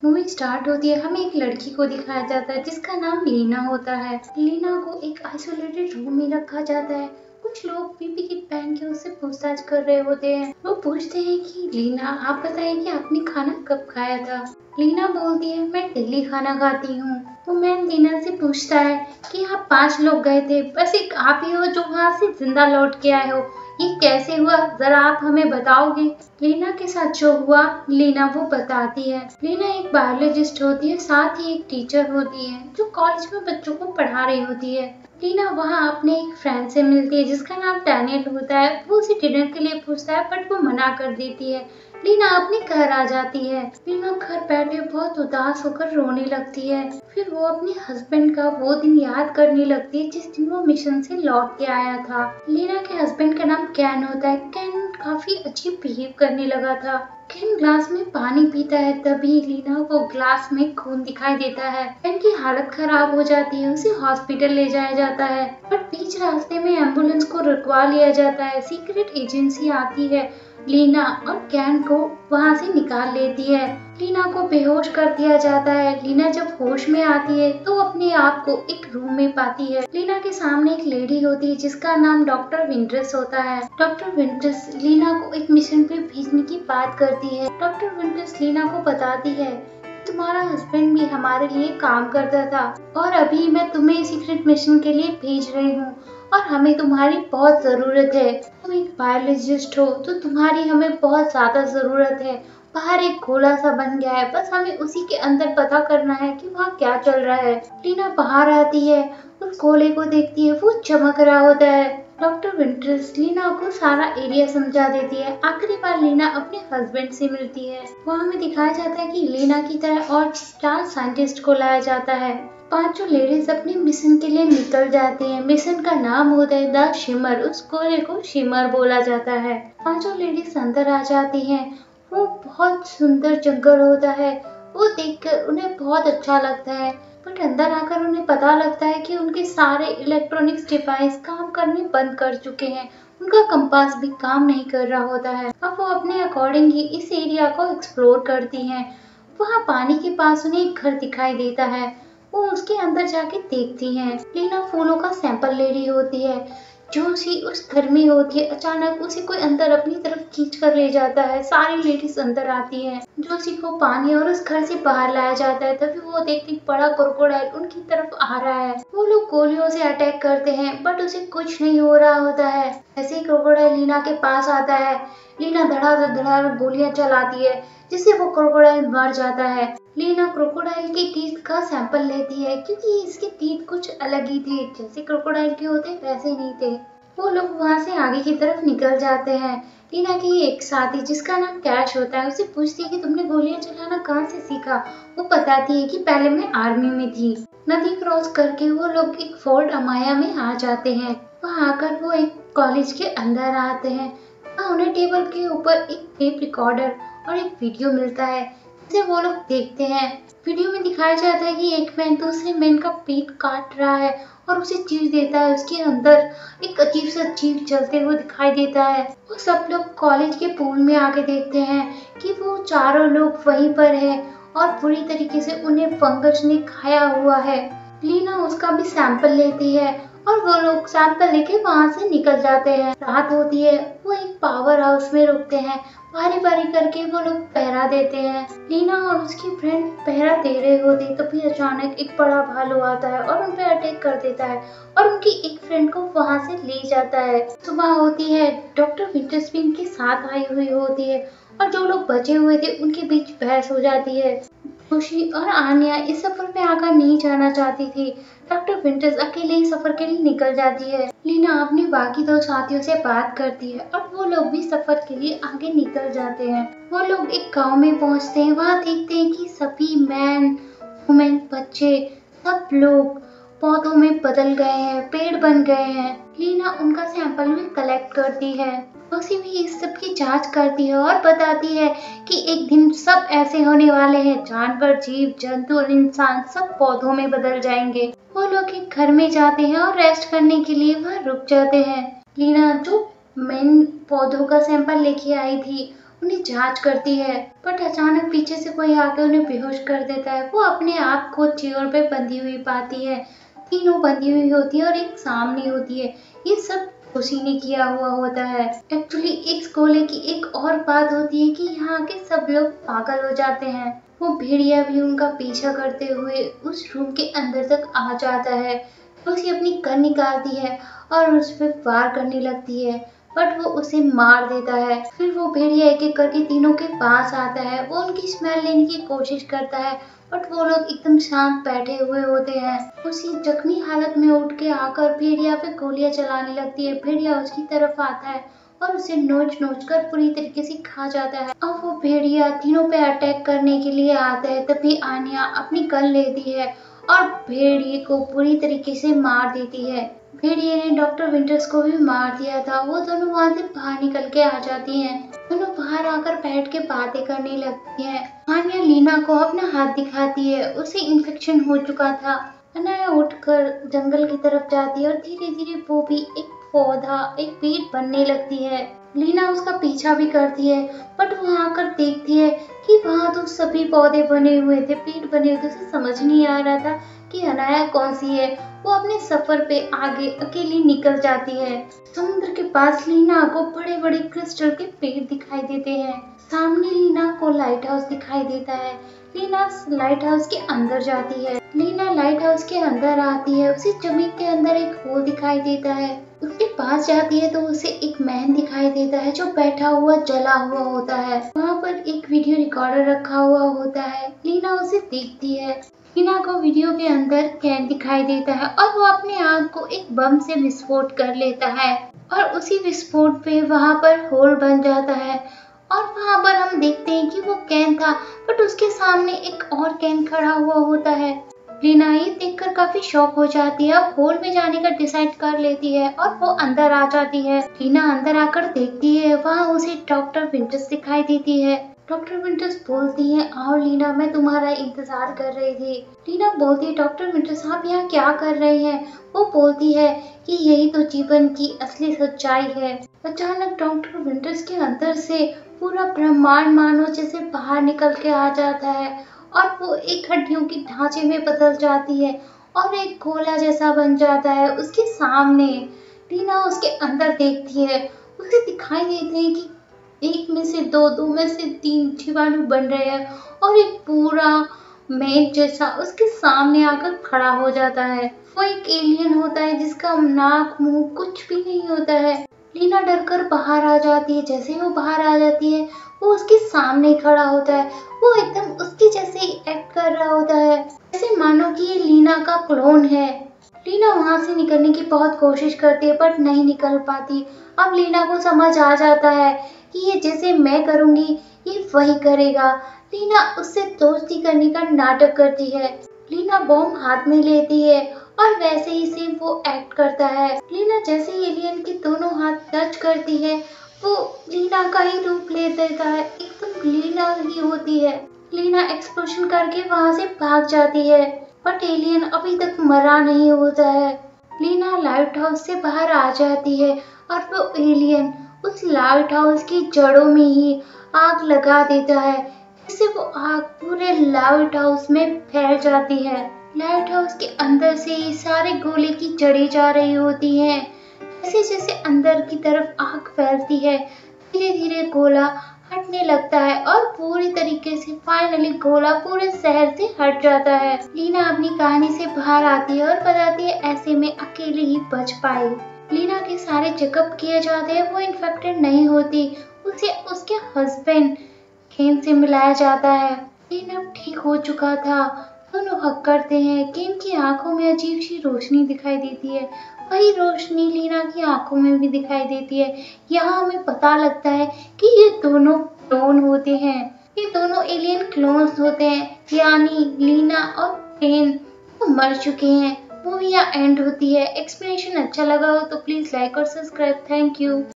Movie start होती है, हमें एक लड़की को दिखाया जाता है जिसका नाम लीना होता है। लीना को एक आइसोलेटेड रूम में रखा जाता है। कुछ लोग पीपी किट पहन के उससे पूछताछ कर रहे होते हैं। वो पूछते हैं कि लीना, आप बताइए कि आपने खाना कब खाया था। लीना बोलती है, मैं डेली खाना खाती हूँ। तो मैम लीना से पूछता है कि आप 5 लोग गए थे, बस एक आप ही हो जो वहाँ से जिंदा लौट के आए हो, ये कैसे हुआ, जरा आप हमें बताओगे। लीना के साथ जो हुआ लीना वो बताती है। लीना एक बायोलॉजिस्ट होती है, साथ ही एक टीचर होती है जो कॉलेज में बच्चों को पढ़ा रही होती है। लीना वहाँ अपने एक फ्रेंड से मिलती है जिसका नाम डैनियल होता है। वो उसे डिनर के लिए पूछता है बट वो मना कर देती है। लीना अपने घर आ जाती है। लीना घर बैठे बहुत उदास होकर रोने लगती है। फिर वो अपने हस्बैंड का वो दिन याद करने लगती है जिस दिन वो मिशन से लौट के आया था। लीना के हस्बैंड का नाम कैन होता है। कैन काफी अजीब बिहेव करने लगा था। कैन ग्लास में पानी पीता है, तभी लीना को ग्लास में खून दिखाई देता है। कैन की हालत खराब हो जाती है, उसे हॉस्पिटल ले जाया जाता है पर बीच रास्ते में एम्बुलेंस को रुकवा लिया जाता है। सीक्रेट एजेंसी आती है, लीना और कैन को वहाँ से निकाल लेती है। लीना को बेहोश कर दिया जाता है। लीना जब होश में आती है तो अपने आप को एक रूम में पाती है। लीना के सामने एक लेडी होती है जिसका नाम डॉक्टर विंट्रेस होता है। डॉक्टर विंट्रेस लीना को एक मिशन पे भेजने की बात करती है। डॉक्टर विंट्रेस लीना को बताती है, तुम्हारा हस्बैंड भी हमारे लिए काम करता था और अभी मैं तुम्हें सीक्रेट मिशन के लिए भेज रही हूँ और हमें तुम्हारी बहुत जरूरत है। तुम एक बायोलॉजिस्ट हो तो तुम्हारी हमें बहुत ज्यादा जरूरत है। बाहर एक गोला सा बन गया है, बस हमें उसी के अंदर पता करना है कि वहाँ क्या चल रहा है। लीना बाहर आती है, उस गोले को देखती है, वो चमक रहा होता है। डॉक्टर विंट्रेस लीना को सारा एरिया समझा देती है। आखिरी बार लीना अपने हस्बैंड से मिलती है। वहाँ हमें दिखाया जाता है कि लीना की तरह और 4 साइंटिस्ट को लाया जाता है। 5 लेडीज अपने मिशन के लिए निकल जाती हैं। मिशन का नाम होता है द शिमर। उस गोले को शिमर बोला जाता है। 5 लेडीज अंदर आ जाती हैं। वो बहुत सुंदर जंगल होता है, वो देखकर उन्हें बहुत अच्छा लगता है। बट अंदर आकर उन्हें पता लगता है कि उनके सारे इलेक्ट्रॉनिक्स डिवाइस काम करने बंद कर चुके हैं। उनका कंपास भी काम नहीं कर रहा होता है। अब वो अपने अकॉर्डिंग ही इस एरिया को एक्सप्लोर करती हैं। वहाँ पानी के पास उन्हें एक घर दिखाई देता है। वो उसके अंदर जाके देखती हैं। लीना फूलों का सैंपल ले रही होती है। जोशी उस घर में होती है, अचानक उसे कोई अंदर अपनी तरफ खींच कर ले जाता है। सारी लेडीज अंदर आती हैं। जोशी को पानी और उस घर से बाहर लाया जाता है। तभी वो देखती बड़ा क्रोकोडाइल उनकी तरफ आ रहा है। वो लोग गोलियों से अटैक करते हैं बट उसे कुछ नहीं हो रहा होता है। ऐसे ही क्रोकोडाइल लीना के पास आता है। लीना धड़ाधड़ गोलियां चलाती है जिससे वो क्रोकोडाइल मर जाता है। लीना क्रोकोडाइल के टीथ का सैंपल लेती है क्योंकि इसके टीथ कुछ अलग ही थे, जैसे क्रोकोडाइल के होते वैसे नहीं थे। वो लोग वहाँ से आगे की तरफ निकल जाते हैं। लीना की एक साथी जिसका नाम कैश होता है उसे पूछती है कि तुमने गोलियां चलाना कहाँ से सीखा। वो बताती है कि पहले मैं आर्मी में थी। नदी क्रॉस करके वो लोग एक फोर्ट अमाया में आ जाते हैं। वहाँ आकर वो एक कॉलेज के अंदर आते हैं। वहाँ उन्हें टेबल के ऊपर एक टेप रिकॉर्डर और एक वीडियो मिलता है जिसे वो लोग देखते हैं। वीडियो में दिखाया जाता है कि एक मैन दूसरे मैन का पेट काट रहा है और उसे चीर देता है। उसके अंदर एक अजीब सा जीव चलते हुए दिखाई देता है। वो सब लोग कॉलेज के पूल में आके देखते हैं कि वो चारों लोग वहीं पर है और पूरी तरीके से उन्हें फंगस ने खाया हुआ है। लीना उसका भी सैंपल लेती है और वो लोग सैंपल लेके वहाँ से निकल जाते हैं। रात होती है, वो एक पावर हाउस में रुकते हैं। बारी बारी करके वो लोग पहरा देते हैं। लीना और उसकी फ्रेंड पहरा दे रहे होते तभी अचानक एक बड़ा भालू आता है और उन पे अटैक कर देता है और उनकी एक फ्रेंड को वहाँ से ले जाता है। सुबह होती है, डॉक्टर विंटर्स भी इनके साथ आई हुई होती है और जो लोग बचे हुए थे उनके बीच बहस हो जाती है। खुशी और आन्या इस सफर में आकर नहीं जाना चाहती थी। डॉक्टर विंटर्स अकेले ही सफर के लिए निकल जाती है। लीना अपने बाकी 2 साथियों से बात करती है और वो लोग भी सफर के लिए आगे निकल जाते हैं। वो लोग एक गांव में पहुंचते हैं। वहाँ देखते हैं कि सभी मैन वुमेन बच्चे सब लोग पौधों में बदल गए हैं, पेड़ बन गए हैं। लीना उनका सैंपल भी कलेक्ट करती है। जोशी भी इस सब की जांच करती है और बताती है कि एक दिन सब ऐसे होने वाले हैं, जानवर, जीव जंतु और इंसान सब पौधों में बदल जाएंगे। वो लोग एक घर में जाते हैं और रेस्ट करने के लिए वहाँ रुक जाते हैं। लीना जो मेन पौधों का सैंपल लेके आई थी उन्हें जांच करती है, बट अचानक पीछे से कोई आके उन्हें बेहोश कर देता है। वो अपने आप को चेयर पे बंधी हुई पाती है। तीनों बंधी हुई होती है और एक सामने होती है। ये सब उसी ने किया हुआ होता है। एक्चुअली इस गोले की एक और बात होती है कि यहाँ के सब लोग पागल हो जाते हैं। वो भेड़िया भी उनका पीछा करते हुए उस रूम के अंदर तक आ जाता है। तो उसे अपनी गन निकालती है और उस पर वार करने लगती है, बट वो उसे मार देता है। फिर वो भेड़िया एक एक करके तीनों के पास आता है। वो उनकी स्मेल लेने की कोशिश करता है, बट वो लोग एकदम शांत बैठे हुए होते हैं। उसी जख्मी हालत में उठ के आकर भेड़िया पे गोलियां चलाने लगती है। भेड़िया उसकी तरफ आता है और उसे नोच नोच कर पूरी तरीके से खा जाता है। अब वो भेड़िया तीनों पे अटैक करने के लिए आता है, तभी आन्या अपनी गन लेती है और भेड़िए को पूरी तरीके से मार देती है। भेड़िए ने डॉक्टर विंटर्स को भी मार दिया था। वो दोनों वहाँ से बाहर निकल के आ जाती हैं। दोनों बाहर आकर बैठ के बातें करने लगती हैं। आन्या लीना को अपना हाथ दिखाती है। उसे इन्फेक्शन हो चुका था। अनाया उठकर जंगल की तरफ जाती है और धीरे धीरे वो भी एक पौधा, एक पेड़ बनने लगती है। लीना उसका पीछा भी करती है, बट वहाँ आकर देखती है कि वहाँ तो सभी पौधे बने हुए थे, पेड़ बने हुए थे। उसे समझ नहीं आ रहा था कि अनाया कौन सी है। वो अपने सफर पे आगे अकेली निकल जाती है। समुद्र के पास लीना को बड़े बड़े क्रिस्टल के पेड़ दिखाई देते हैं। सामने लीना को लाइट हाउस दिखाई देता है। लीना लाइट हाउस के अंदर जाती है। लीना लाइट हाउस के अंदर आती है। उसे जमीन के अंदर एक होल दिखाई देता है। उसके पास जाती है तो उसे एक मैन दिखाई देता है जो बैठा हुआ जला हुआ होता है। वहाँ पर एक वीडियो रिकॉर्डर रखा हुआ होता है। लीना उसे देखती है। लीना को वीडियो के अंदर कैन दिखाई देता है और वो अपने आप को एक बम से विस्फोट कर लेता है और उसी विस्फोट पे वहाँ पर होल बन जाता है। और वहाँ पर हम देखते हैं कि वो कैन था, बट उसके सामने एक और कैन खड़ा हुआ होता है। लीना ये देखकर काफी शॉक हो जाती है। अब होल में जाने का डिसाइड कर लेती है और वो अंदर आ जाती है। लीना अंदर आकर देखती है, वहाँ उसे डॉक्टर विंटर्स दिखाई देती है। डॉक्टर विंटर्स बोलती है, आओ लीना, मैं तुम्हारा इंतजार कर रही थी। लीना बोलती है, डॉक्टर विंटर्स आप यहाँ क्या कर रहे हैं? वो बोलती है कि यही तो जीवन की असली सच्चाई है। अचानक डॉक्टर विंटर्स के अंदर से पूरा ब्रह्मांड मानो जैसे बाहर निकल के आ जाता है और वो एक हड्डियों की ढांचे में बदल जाती है और एक गोला जैसा बन जाता है उसके सामने। टीना उसके अंदर देखती है। उसे दिखाई देते हैं कि एक में से दो, दो में से तीन जीवाणु बन रहे हैं और एक पूरा मेघ जैसा उसके सामने आकर खड़ा हो जाता है। वो एक एलियन होता है जिसका नाक मुंह कुछ भी नहीं होता है। लीना डरकर बाहर आ जाती है। जैसे ही वो बाहर आ जाती है वो उसके सामने खड़ा होता है। वो एकदम उसके जैसे ही एक्ट कर रहा होता है, जैसे मानो कि ये लीना का क्लोन है। लीना वहां से निकलने की बहुत कोशिश करती है बट नहीं निकल पाती। अब लीना को समझ आ जाता है कि ये जैसे मैं करूंगी ये वही करेगा। लीना उससे दोस्ती करने का नाटक करती है। लीना बॉम्ब हाथ में लेती है और वैसे ही से वो एक्ट करता है। लीना जैसे ही एलियन के दोनों हाथ टच करती है वो लीना का ही रूप ले देता है, एकदम लीना ही होती है। लीना एक्सप्लोजन करके वहां से भाग जाती है बट एलियन अभी तक मरा नहीं होता है। लीना लाइट हाउस से बाहर आ जाती है और वो एलियन उस लाइट हाउस की जड़ों में ही आग लगा देता है, जिससे वो आग पूरे लाइट हाउस में फैल जाती है। लाइट हाउस के अंदर से ही सारे गोले की जड़ी जा रही होती हैं। जैसे जैसे अंदर की तरफ आग फैलती है धीरे धीरे गोला हटने लगता है और पूरी तरीके से फाइनली गोला पूरे शहर से हट जाता है। लीना अपनी कहानी से बाहर आती है और बताती है ऐसे में अकेले ही बच पाई। लीना के सारे चेकअप किए जाते हैं, वो इन्फेक्टेड नहीं होती। उसे उसके हस्बैंड केन से मिलाया जाता है। केन अब ठीक हो चुका था। दोनों हक करते हैं। केन की आंखों में अजीब सी रोशनी दिखाई देती है, वही रोशनी लीना की आंखों में भी दिखाई देती है। यहाँ हमें पता लगता है कि ये दोनों क्लोन होते हैं, ये दोनों एलियन क्लोन्स होते हैं, यानी लीना और केन वो मर चुके हैं। मूवी यहाँ एंड होती है। एक्सप्लेनेशन अच्छा लगा हो तो प्लीज लाइक और सब्सक्राइब। Thank you.